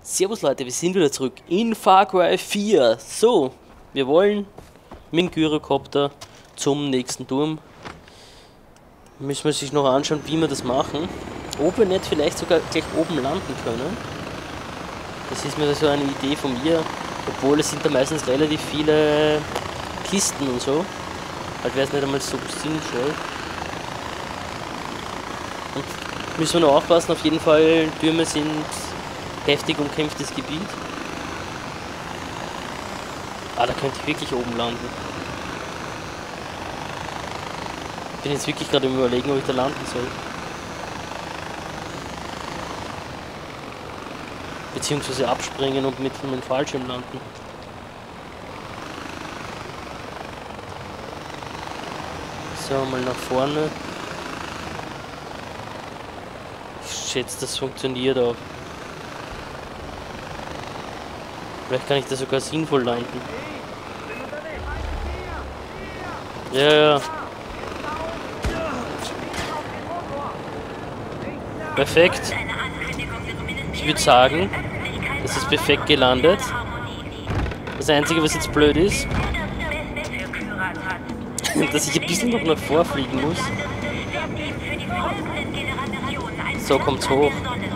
Servus Leute, wir sind wieder zurück in Far Cry 4. So, wir wollen mit dem Gyrocopter zum nächsten Turm. Müssen wir sich noch anschauen, wie wir das machen. Ob wir nicht vielleicht sogar gleich oben landen können. Das ist mir so eine Idee von mir. Obwohl es sind da meistens relativ viele Kisten und so. Halt wäre es nicht einmal so sinnvoll. Und müssen wir noch aufpassen, auf jeden Fall, Türme sind heftig umkämpftes Gebiet. Ah, da könnte ich wirklich oben landen. Ich bin jetzt wirklich gerade im Überlegen, ob ich da landen soll. Beziehungsweise abspringen und mit einem Fallschirm landen. So, mal nach vorne. Ich schätze, das funktioniert auch. Vielleicht kann ich da sogar sinnvoll landen. Ja. Perfekt. Ich würde sagen, das ist perfekt gelandet. Das Einzige, was jetzt blöd ist, dass ich ein bisschen noch nach vorfliegen muss. So, kommt's hoch.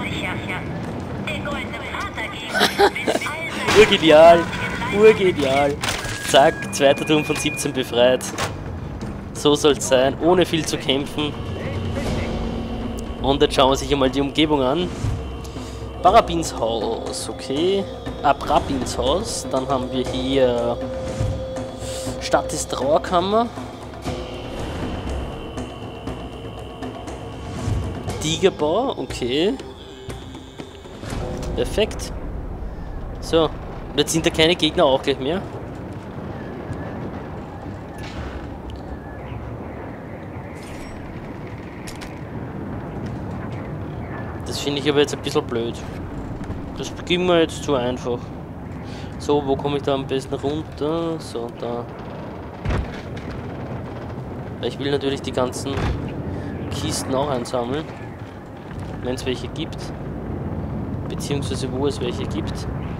Urgenial, urgenial. Zack, zweiter Turm von 17 befreit. So soll es sein, ohne viel zu kämpfen. Und jetzt schauen wir sich einmal die Umgebung an. Parabins Haus, okay. Parabins Haus. Dann haben wir hier Stadt des Trauerkammer. Tigerbau, okay. Perfekt. So, und jetzt sind da keine Gegner auch gleich mehr. Das finde ich aber jetzt ein bisschen blöd. Das ging mir jetzt zu einfach. So, wo komme ich da am besten runter? So, da. Ich will natürlich die ganzen Kisten auch einsammeln. Wenn es welche gibt. Beziehungsweise wo es welche gibt.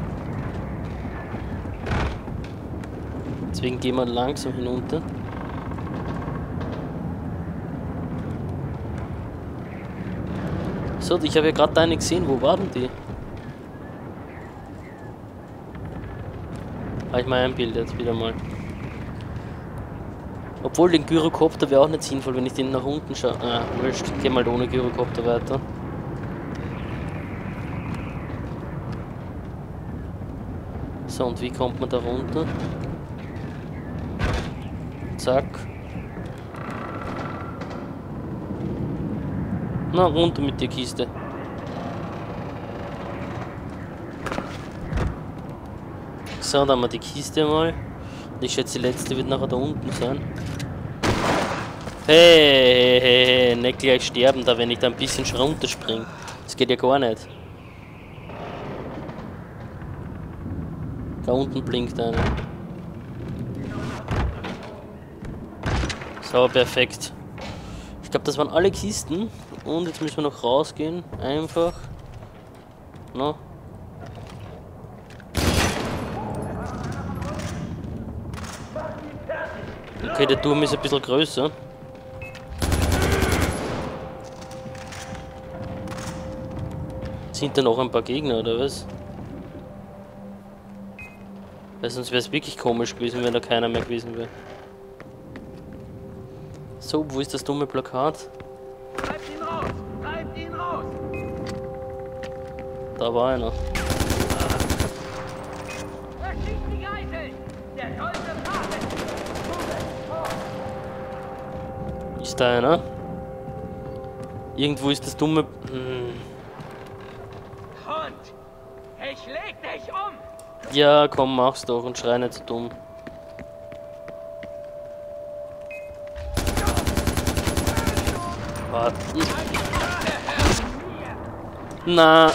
Deswegen gehen wir langsam hinunter. So, ich habe ja gerade eine gesehen. Wo waren die? Habe ich mal einbildet, wieder mal. Obwohl, den Gyrocopter wäre auch nicht sinnvoll, wenn ich den nach unten schaue. Wurscht, geh mal ohne Gyrocopter weiter. So, und wie kommt man da runter? Zack. Na, runter mit der Kiste. So, dann haben wir die Kiste mal. Ich schätze, die letzte wird nachher da unten sein. Hey, nicht gleich sterben da, wenn ich da ein bisschen runterspringe. Das geht ja gar nicht. Da unten blinkt einer. So, perfekt. Ich glaube, das waren alle Kisten. Und jetzt müssen wir noch rausgehen. Einfach. No. Okay, der Turm ist ein bisschen größer. Sind da noch ein paar Gegner, oder was? Weil sonst wäre es wirklich komisch gewesen, wenn da keiner mehr gewesen wäre. So, wo ist das dumme Plakat? Treibt ihn raus! Treibt ihn raus! Da war einer. Verschießt die Geiseln! Der goldene Pate! Ist da einer? Irgendwo ist das dumme... Hund! Ich leg dich um! Ja, komm, mach's doch und schrei nicht so dumm. Warte. Na.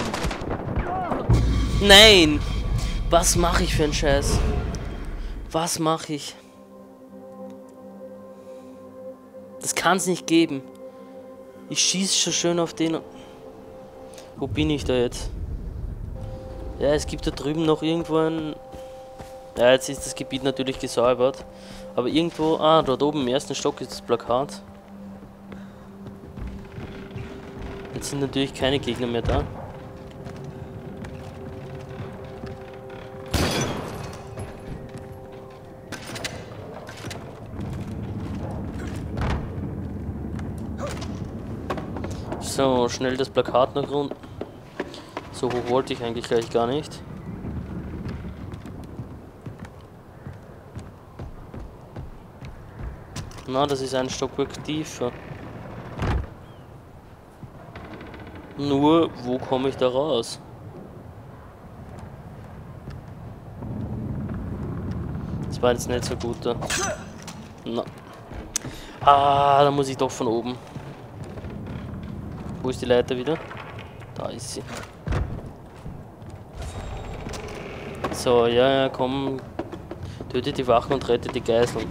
Nein! Was mache ich für einen Scheiß? Was mache ich? Das kann's nicht geben. Ich schieße schon schön auf den. Wo bin ich da jetzt? Ja, es gibt da drüben noch irgendwo ein... Ja, jetzt ist das Gebiet natürlich gesäubert. Aber irgendwo... Ah, dort oben im ersten Stock ist das Plakat. Jetzt sind natürlich keine Gegner mehr da. So, schnell das Plakat noch runter. So hoch wollte ich eigentlich gleich gar nicht. Na, das ist ein Stockwerk tiefer. Nur, wo komme ich da raus? Das war jetzt nicht so gut da. Na. Ah, da muss ich doch von oben. Wo ist die Leiter wieder? Da ist sie. So, ja, komm. Tötet die Wachen und rettet die Geiseln.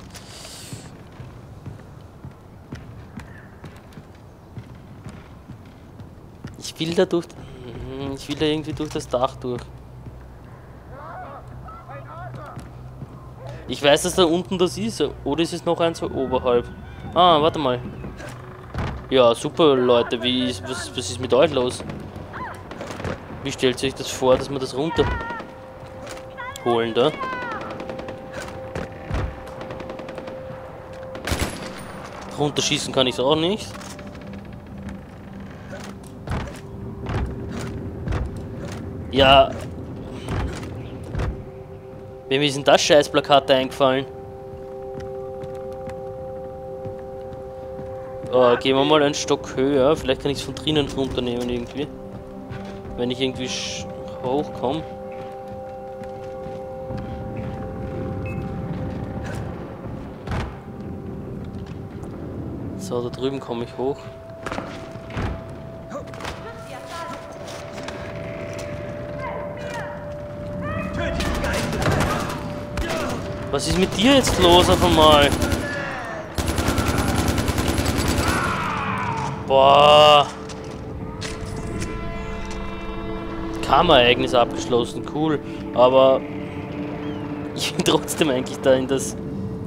Ich will da durch... Ich will da irgendwie durch das Dach durch. Ich weiß, dass da unten das ist. Oder ist es noch eins oberhalb? Ah, warte mal. Ja, super, Leute. Was ist mit euch los? Wie stellt sich das vor, dass wir das runter holen da? Runterschießen kann ich es auch nicht. Ja. Wem ist denn das Scheißplakat eingefallen? Oh, gehen wir mal einen Stock höher. Vielleicht kann ich es von drinnen runternehmen irgendwie. Wenn ich irgendwie hochkomme. So, da drüben komme ich hoch. Was ist mit dir jetzt los auf einmal? Boah. Kammerereignis abgeschlossen, cool. Aber ich bin trotzdem eigentlich da in das...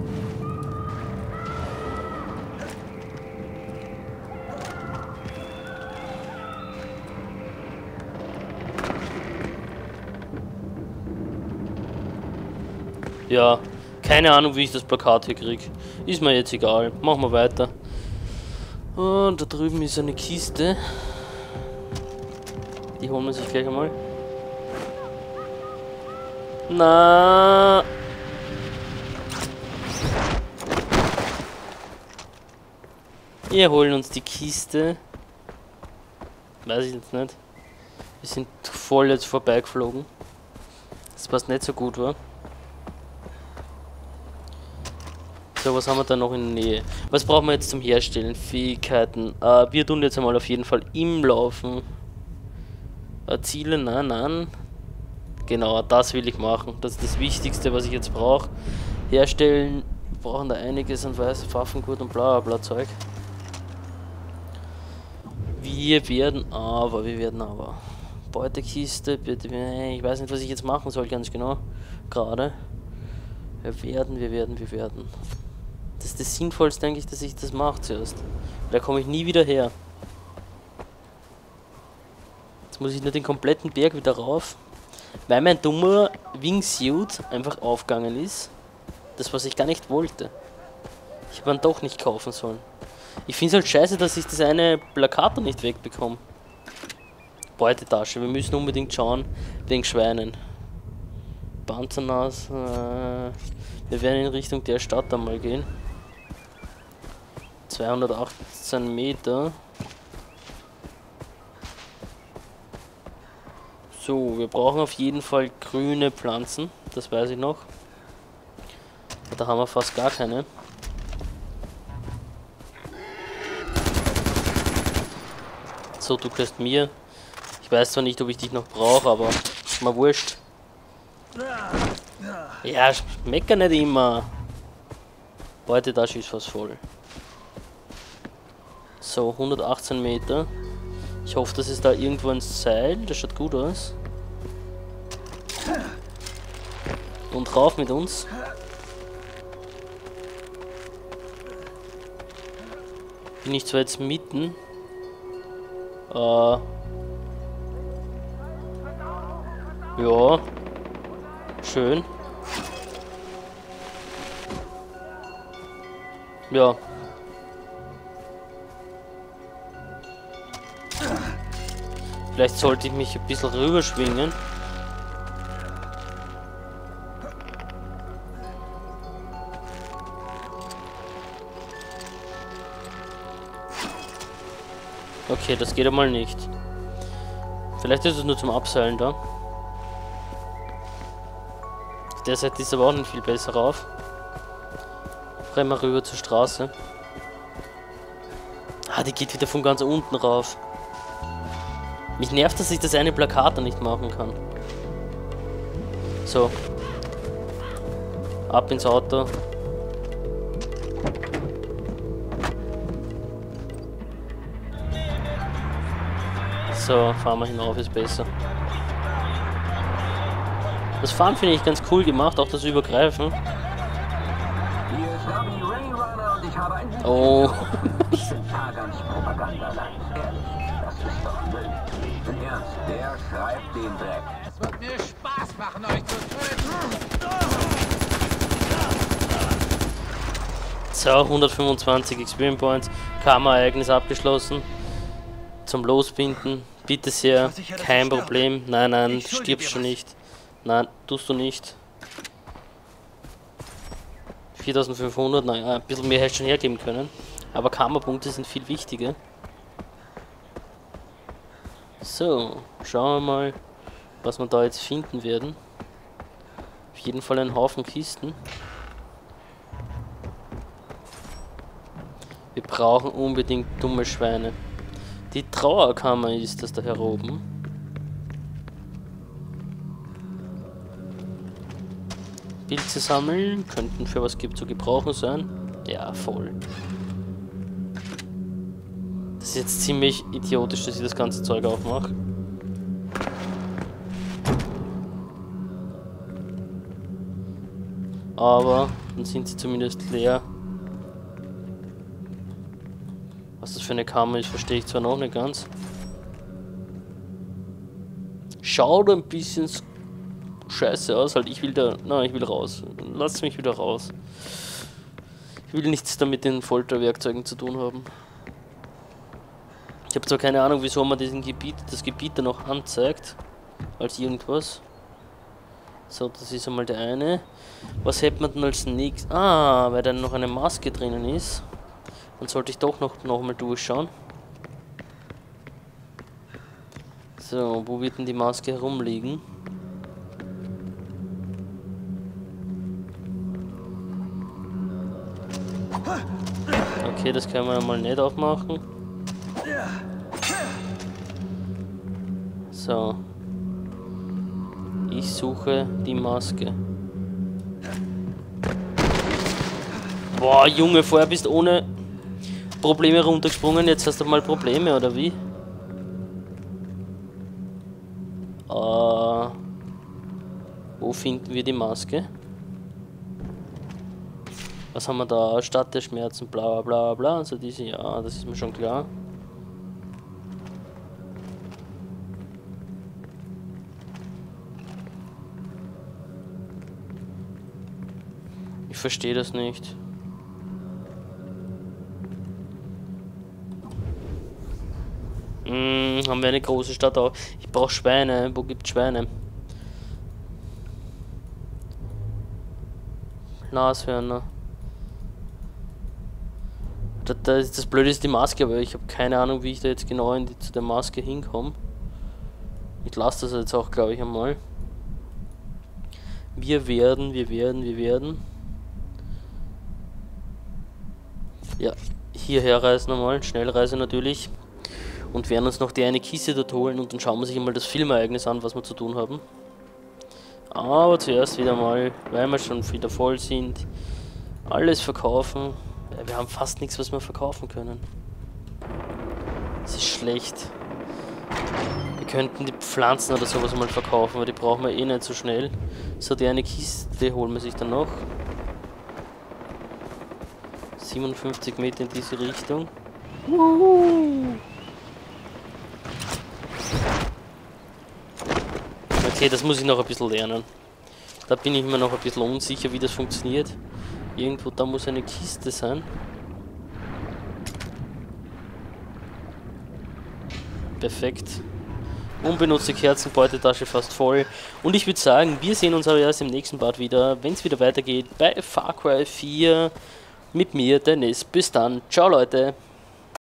Ja, keine Ahnung, wie ich das Plakat hier kriege. Ist mir jetzt egal. Machen wir weiter. Und da drüben ist eine Kiste. Die holen wir sich gleich einmal. Na. Wir holen uns die Kiste. Weiß ich jetzt nicht. Wir sind voll jetzt vorbeigeflogen. Das passt nicht so gut, war. So, was haben wir da noch in der Nähe? Was brauchen wir jetzt zum Herstellen? Fähigkeiten. Wir tun jetzt einmal auf jeden Fall im Laufen. Ziele, nein. Genau, das will ich machen. Das ist das Wichtigste, was ich jetzt brauche. Herstellen, wir brauchen da einiges an Waffengurt und bla bla Zeug. Wir werden aber. Beutekiste, bitte. Ich weiß nicht, was ich jetzt machen soll, ganz genau. Gerade. Wir werden. Das ist das Sinnvollste, denke ich, dass ich das mache zuerst. Da komme ich nie wieder her. Jetzt muss ich nur den kompletten Berg wieder rauf. Weil mein dummer Wingsuit einfach aufgegangen ist. Das, was ich gar nicht wollte. Ich habe ihn doch nicht kaufen sollen. Ich finde es halt scheiße, dass ich das eine Plakat nicht wegbekomme. Beutetasche. Wir müssen unbedingt schauen wegen Schweinen. Panzernas. Wir werden in Richtung der Stadt einmal gehen. 218 Meter. So, wir brauchen auf jeden Fall grüne Pflanzen. Das weiß ich noch. Da haben wir fast gar keine. So, du gehörst mir. Ich weiß zwar nicht, ob ich dich noch brauche, aber ist mir wurscht. Ja, mecker nicht immer. Beutetasche ist fast voll. So, 118 Meter. Ich hoffe, dass es da irgendwo ein Seil. Das schaut gut aus. Und rauf mit uns. Bin ich zwar jetzt mitten. Ja. Schön. Ja. Vielleicht sollte ich mich ein bisschen rüberschwingen. Okay, das geht einmal nicht. Vielleicht ist es nur zum Abseilen da. Auf der Seite ist aber auch nicht viel besser rauf. Rennen wir rüber zur Straße. Ah, die geht wieder von ganz unten rauf. Mich nervt, dass ich das eine Plakat da nicht machen kann. So. Ab ins Auto. So, fahren wir hinauf, ist besser. Das Fahren finde ich ganz cool gemacht, auch das Übergreifen. Oh. Es wird mir Spaß machen, euch zu töten. So, 125 Experience Points. Karma-Ereignis abgeschlossen. Zum Losbinden. Bitte sehr, kein Problem. Nein, nein, stirbst du nicht. Nein, tust du nicht. 4500, naja, ein bisschen mehr hätte ich schon hergeben können. Aber Karma-Punkte sind viel wichtiger. So, schauen wir mal, was wir da jetzt finden werden. Auf jeden Fall einen Haufen Kisten. Wir brauchen unbedingt dumme Schweine. Die Trauerkammer ist das da hier oben. Pilze sammeln, könnten für was gibt zu gebrauchen sein. Ja, voll. Das ist jetzt ziemlich idiotisch, dass ich das ganze Zeug aufmache. Aber dann sind sie zumindest leer. Was das für eine Kammer ist, verstehe ich zwar noch nicht ganz. Schaut ein bisschen scheiße aus, halt ich will da... Nein, ich will raus. Lasst mich wieder raus. Ich will nichts damit den Folterwerkzeugen zu tun haben. Ich habe zwar keine Ahnung, wieso man das Gebiet da noch anzeigt. Als irgendwas. So, das ist einmal der eine. Was hätte man denn als nächstes? Ah, weil da noch eine Maske drinnen ist. Dann sollte ich doch noch mal durchschauen. So, wo wird denn die Maske herumliegen? Okay, das können wir mal nicht aufmachen. So. Ich suche die Maske. Boah, Junge, vorher bist du ohne Probleme runtergesprungen, jetzt hast du mal Probleme, oder wie? Wo finden wir die Maske? Was haben wir da? Stadt der Schmerzen, bla bla bla. Also diese, ja, das ist mir schon klar. Ich verstehe das nicht. Haben wir eine große Stadt auch. Ich brauche Schweine. Wo gibt's Schweine? Nashörner. Das Blöde ist die Maske, aber ich habe keine Ahnung, wie ich da jetzt genau zu der Maske hinkomme. Ich lasse das jetzt auch, glaube ich, einmal. Wir werden. Ja, hierher reisen einmal. Schnellreise natürlich. Und werden uns noch die eine Kiste dort holen und dann schauen wir sich einmal das Filmereignis an, was wir zu tun haben. Aber zuerst wieder mal, weil wir schon wieder voll sind, alles verkaufen. Ja, wir haben fast nichts, was wir verkaufen können. Das ist schlecht. Wir könnten die Pflanzen oder sowas mal verkaufen, weil die brauchen wir eh nicht so schnell. So, die eine Kiste holen wir sich dann noch. 57 Meter in diese Richtung. Okay, das muss ich noch ein bisschen lernen. Da bin ich mir noch ein bisschen unsicher, wie das funktioniert. Irgendwo da muss eine Kiste sein. Perfekt. Unbenutzte Kerzenbeutetasche fast voll. Und ich würde sagen, wir sehen uns aber erst im nächsten Part wieder, wenn es wieder weitergeht bei Far Cry 4 mit mir, Dennis. Bis dann. Ciao, Leute.